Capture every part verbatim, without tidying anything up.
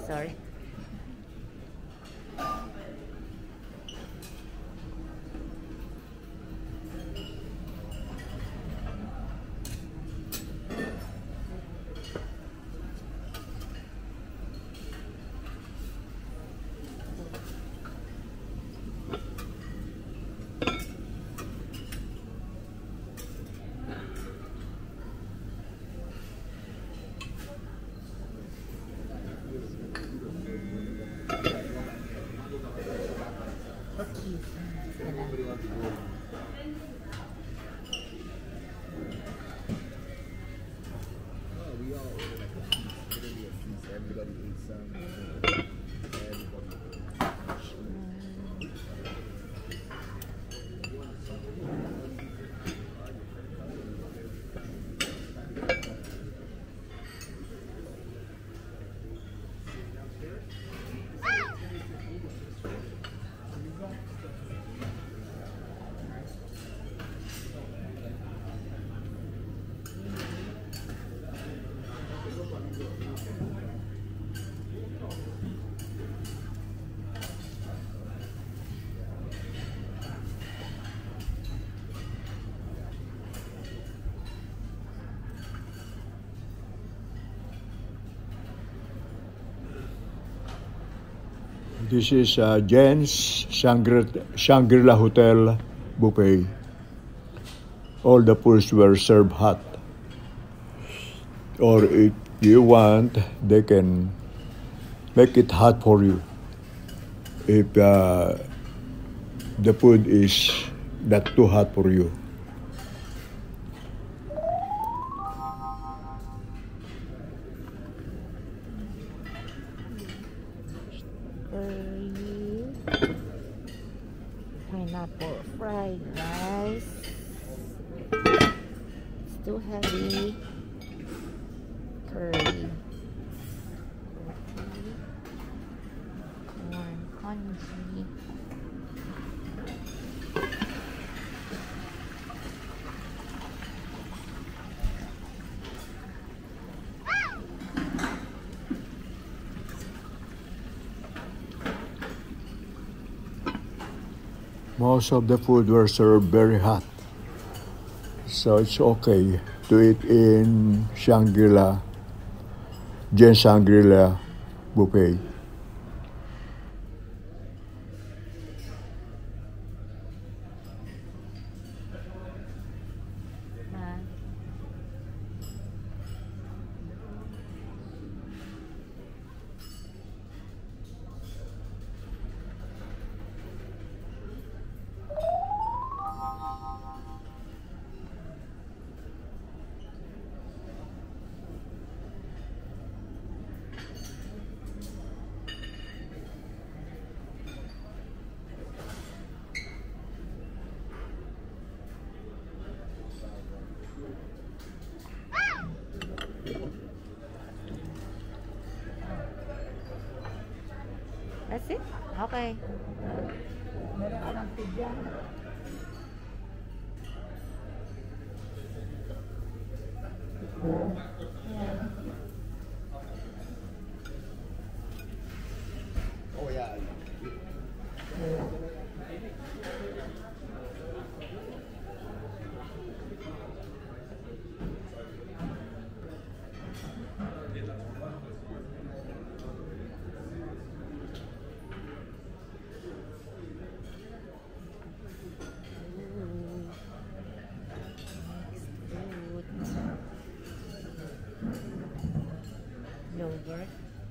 Sorry. This is uh, Jen's Shangrila Hotel buffet. All the foods were served hot. Or if you want, they can make it hot for you. If uh, the food is not too hot for you. Pineapple fried rice. It's too heavy. Curry. Corn congee. Most of the food were served very hot, so it's okay to eat in Shangrila, Jen Shangrila buffet. That's it? Okay. Oh yeah. Yogurt.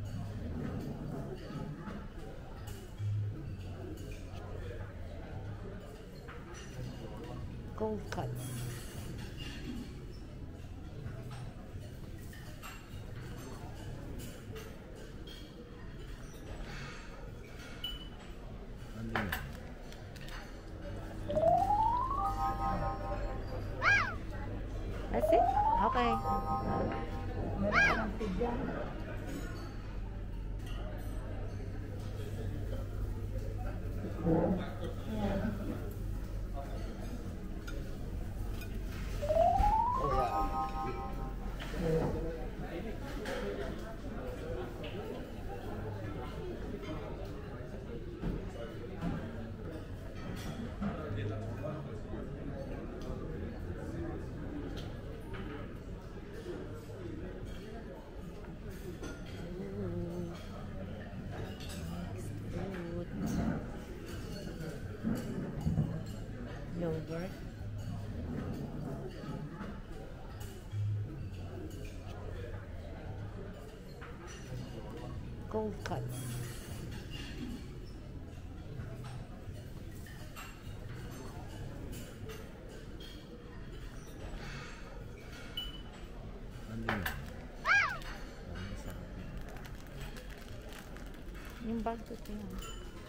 Cold cuts. That's it? Okay. cold cuts. Yung bag ko ito yan.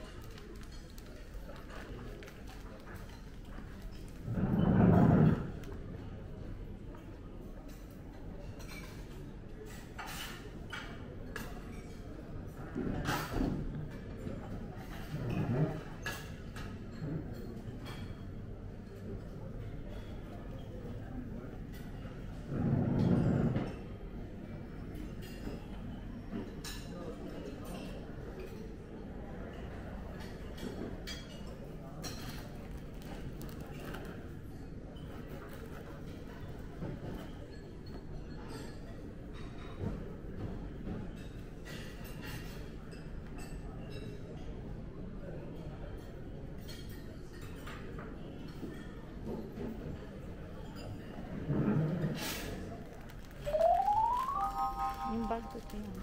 Yung bag ko ito yan.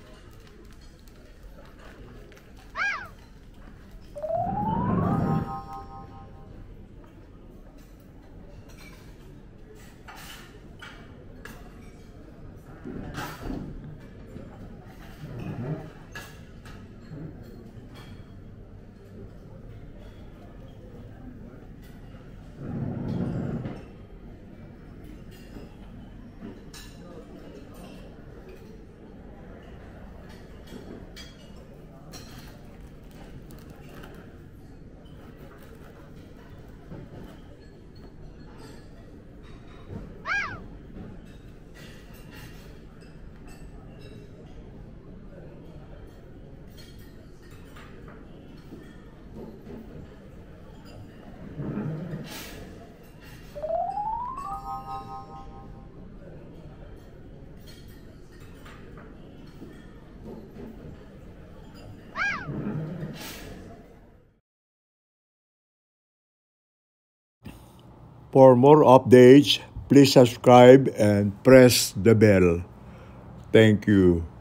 For more updates, please subscribe and press the bell. Thank you.